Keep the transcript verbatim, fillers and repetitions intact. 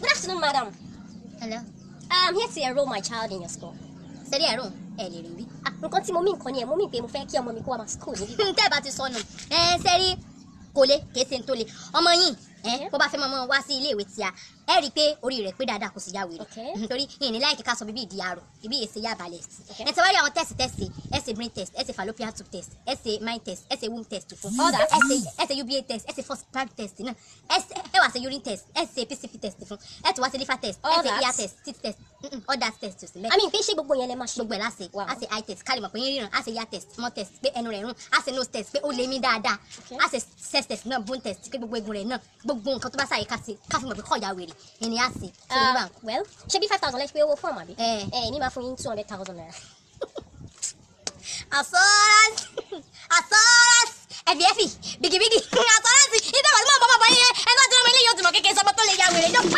Good afternoon, madam. Hello. I'm here to enroll my child in your school. Ṣé rí ẹ̀rọ ẹ̀ lè rí bí? Ah, nǹkan tí mo mí nǹkan ni ẹ̀ mo mí pé mo fẹ́ kí ọmọ mi kó wá máa school níbí. Tẹ́ ẹ bá ti sọnù. Ẹ ṣe rí kò lè kìí ṣe ń tó le. Ọmọ yín ẹ bó bá fẹ́ mọ́ wá sí ilé ìwé tí a ẹ rí i pé orí rẹ̀ pé dáadáa kò sì yá wèrè. Nítorí ìní láì kíkà sọ bíbí ìdí àrò ibi èsè yá balẹ̀. Ẹ ti wá rí àwọn test test ẹ ṣe brain test ẹ ṣe fallopian tube test ẹ ṣe mind test ẹ ṣe womb test fún. All that ẹ ṣe ẹ ṣe U B A test ẹ ṣe first prime test náà ẹ ṣe ẹ wá ṣe urine test ẹ ṣe P C P test fún ẹ tún wá ṣe liver test ẹ ṣe ear test teeth test all that test tó sì mẹ́. I mean pé ṣé gbogbo yẹn lè máa ṣe. Gbogbo ẹ̀ láṣẹ a ṣe eye test kálí mọ̀ pé yín ríran a ṣe ear test small test pé ẹnu rẹ̀ rún a ṣe nose test pé ó lè mí dáadáa a ṣe chest test náà bone test pé gbogbo egun rẹ̀ náà gbogbo nǹkan tó bá ṣàyè ká ṣe ká fi mọ̀ pé kọ̀ ya wèrè ẹni á ṣe. Uh, well, ṣe bí five thousand lẹ́sí pé owó fún àmàbí. Eh. Eh, ní máa fún yín two hundred thousand naira. Assurance assurance ẹ̀fì ẹ̀fì bìgìbìgì assurance ìdá wà ní mọ̀ bọ́ bọ́ yẹn ẹ bá ti rán mi ilé yóò ti mọ̀ kékeré sọ́mọ́ tó lè ya wèrè jọ.